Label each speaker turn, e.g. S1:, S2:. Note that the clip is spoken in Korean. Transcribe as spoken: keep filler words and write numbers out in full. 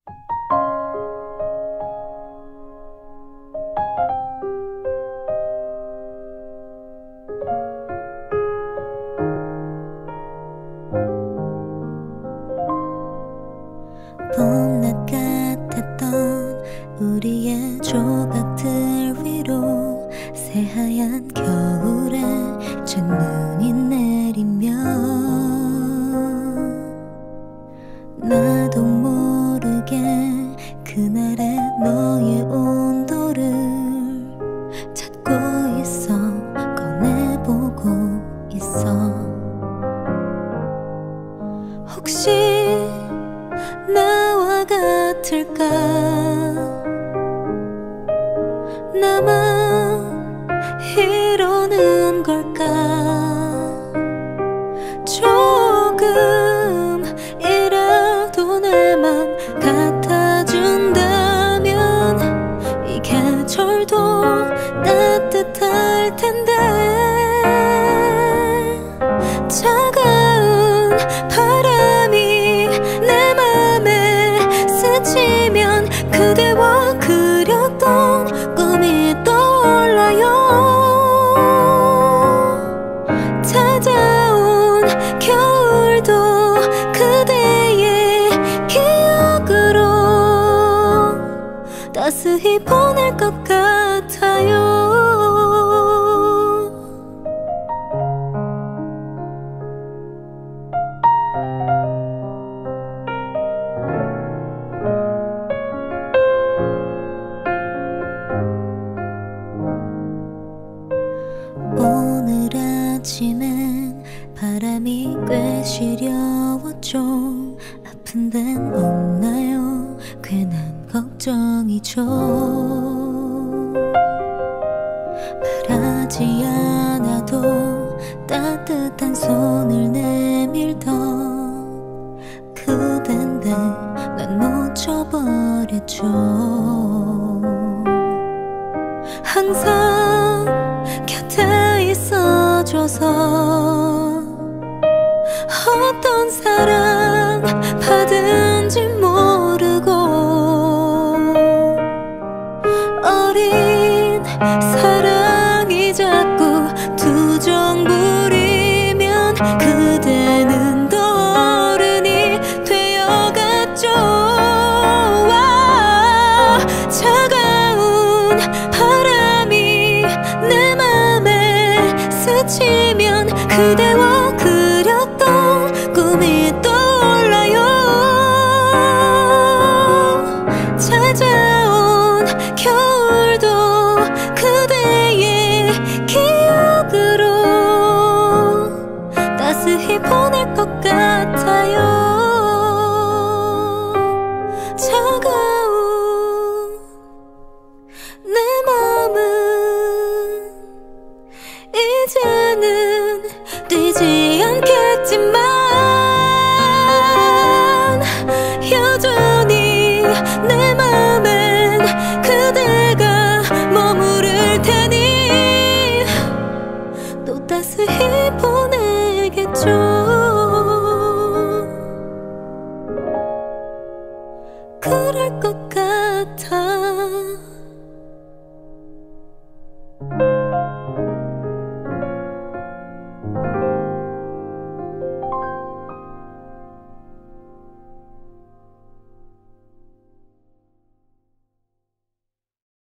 S1: 봄낮 같았던 우리의 조각들 위로 새하얀 겨울에 첫눈이 내리면 나도 모르게 그날의 너의 온도를 찾고 있어, 꺼내보고 있어. 혹시 나와 같을까? 나만 이러는 걸까? 조금이라도 나만 같아준다면 이 계절도 따뜻할 텐데. 차가운 바람이 내 맘에 스치면 그대와 그렸던 꿈이 떠올라요. 찾아온 겨울도 그대의 기억으로 따스히 보낼 것 같아요. 오늘 아침엔 바람이 꽤 시려웠죠. 아픈 데는 없나요? 괜한 걱정이죠. 말하지 않아도 따뜻한 손을 내밀던 그댄데 난 놓쳐버렸죠. 항상 곁에 있어줘서 어떤 사랑 받은지 모르고 어린 사랑이 자꾸 투정 부리면 그대는 더 어른이 되어갔죠. 와, 차가운 바람이 내 맘에 스치면 그대와 그렸던 꿈이 떠올라요. 찾아온 겨울도 그대의 기억으로 따스히 보낼 것 같아요. 차가운 내 맘은 이제는 뛰지 않겠지만 여전히 내 맘엔 그대가 머무를 테니 또 따스히 보내겠죠. 그럴 것 같아.